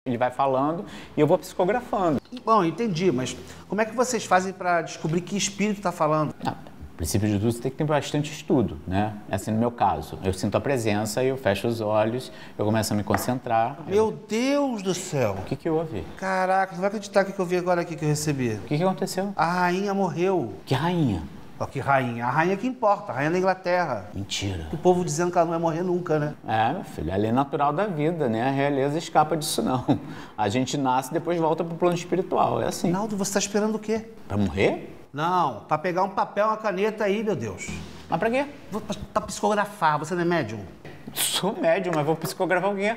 Ele vai falando e eu vou psicografando. Bom, entendi, mas como é que vocês fazem para descobrir que espírito está falando? No princípio de tudo, você tem que ter bastante estudo, né? Assim, no meu caso, eu sinto a presença, eu fecho os olhos, eu começo a me concentrar. Meu Deus do céu! O que houve? Caraca, não vai acreditar o que eu vi agora aqui que eu recebi. O que aconteceu? A rainha morreu. Que rainha? Ó, que rainha? A rainha que importa, a rainha da Inglaterra. Mentira. O povo dizendo que ela não vai morrer nunca, né? É, meu filho, a lei natural da vida, né? A realeza escapa disso, não. A gente nasce e depois volta pro plano espiritual, é assim. Naldo, você tá esperando o quê? Pra morrer? Não, pra pegar um papel, uma caneta aí, meu Deus. Mas pra quê? Pra psicografar, você não é médium? Sou médium, mas vou psicografar o quê?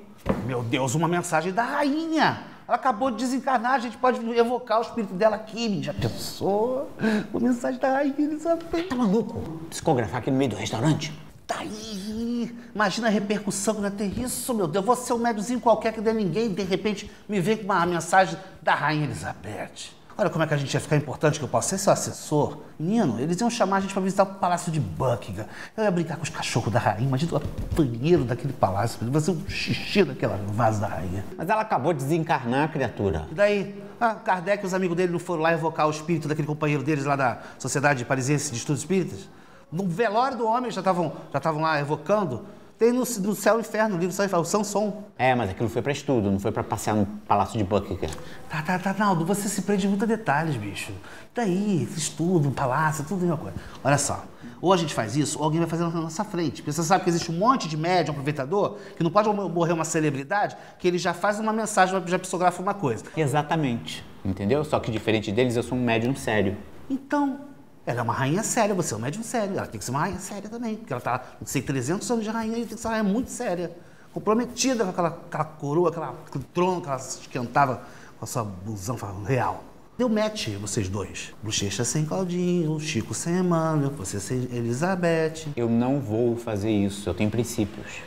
Meu Deus, uma mensagem da rainha. Ela acabou de desencarnar, a gente pode evocar o espírito dela aqui. Já pensou? Uma mensagem da rainha Elizabeth. Tá maluco? Psicografar aqui no meio do restaurante? Tá aí. Imagina a repercussão que vai ter isso, meu Deus. Você é um médiozinho qualquer que não é ninguém, de repente me vem com uma mensagem da rainha Elizabeth. Olha como é que a gente ia ficar importante, que eu posso ser seu assessor. Menino, eles iam chamar a gente pra visitar o Palácio de Buckingham. Eu ia brincar com os cachorros da rainha. Imagina o banheiro daquele palácio. Vai ser um xixi daquela vaso da rainha. Mas ela acabou de desencarnar, criatura. E daí? Kardec e os amigos dele não foram lá evocar o espírito daquele companheiro deles lá da Sociedade Parisiense de Estudos Espíritas? No velório do homem já estavam lá evocando. Tem no Céu e o Inferno, no livro Céu e Inferno, o Sanson. É, mas aquilo foi pra estudo, não foi pra passear no Palácio de Buckingham. Tá, Naldo, você se prende muito a detalhes, bicho. Daí, estudo, palácio, tudo a mesma coisa. Olha só, ou a gente faz isso, ou alguém vai fazer na nossa frente. Porque você sabe que existe um monte de médium, aproveitador, que não pode morrer uma celebridade, que ele já faz uma mensagem, já psicografa uma coisa. Exatamente, entendeu? Só que diferente deles, eu sou um médium sério. Então, ela é uma rainha séria, você é um médium sério. Ela tem que ser uma rainha séria também, porque ela tá, não sei, 300 anos de rainha, e tem que ser uma rainha muito séria. Comprometida com aquela coroa, aquele trono que ela esquentava com a sua blusão real. Deu match, vocês dois. Bochecha sem Claudinho, Chico sem Emmanuel, você sem Elizabeth. Eu não vou fazer isso, eu tenho princípios.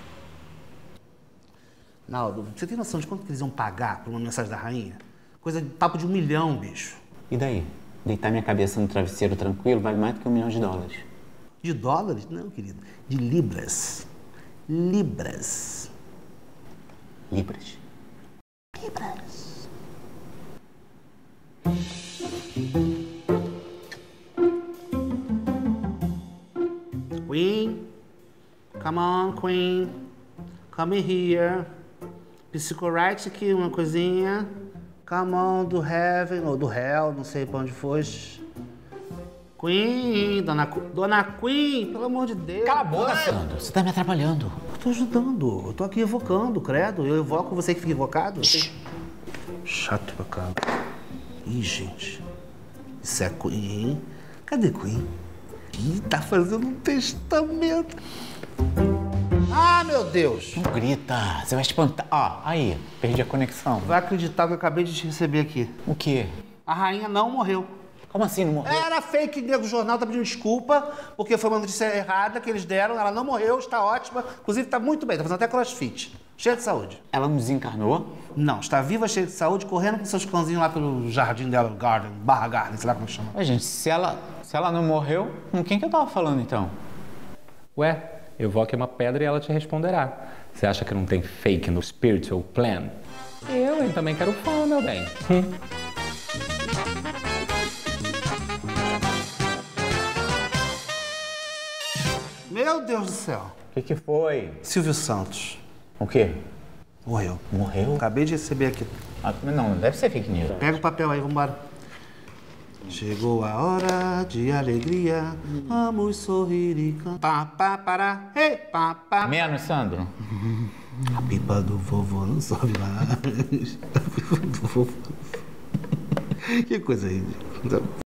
Naldo, você tem noção de quanto que eles iam pagar por uma mensagem da rainha? Coisa de papo de 1 milhão, bicho. E daí? Deitar minha cabeça no travesseiro tranquilo vale mais do que $1 milhão. De dólares? Não, querido. De libras. Libras. Libras? Libras. Queen. Come on, Queen. Come here. Psicorite aqui, uma coisinha. Come on, do heaven, ou do hell, não sei pra onde foste. Queen, Dona Queen, pelo amor de Deus. Cala a boca, Sandro. Você tá me atrapalhando. Eu tô ajudando, eu tô aqui evocando, credo. Eu evoco você que fica evocado. Chato pra cá. Ih, gente. Isso é Queen. Cadê Queen? Ih, tá fazendo um testamento. Ah, meu Deus! Não grita, você vai espantar. Ó, aí, perdi a conexão. Vai acreditar que eu acabei de te receber aqui. O quê? A rainha não morreu. Como assim não morreu? Era fake news, o jornal tá pedindo desculpa, porque foi uma notícia errada que eles deram, ela não morreu, está ótima, inclusive está muito bem, tá fazendo até crossfit, cheia de saúde. Ela não desencarnou? Não, está viva, cheia de saúde, correndo com seus cãozinhos lá pelo jardim dela, Garden, sei lá como chama. Ué, gente, se ela não morreu, com quem que eu tava falando então? Ué, evoque uma pedra e ela te responderá. Você acha que não tem fake no spiritual plan? Eu, hein, também quero fã, meu bem. Meu Deus do céu. O que foi? Silvio Santos. O quê? Morreu. Morreu? Acabei de receber aqui. Ah, não deve ser fake news. Pega o papel aí, vambora. Chegou a hora de alegria, vamos sorrir e cantar. Pá, pará, ei, pá, pá. Menos, Sandro. A pipa do vovô não sobe mais. A pipa do vovô. Que coisa aí.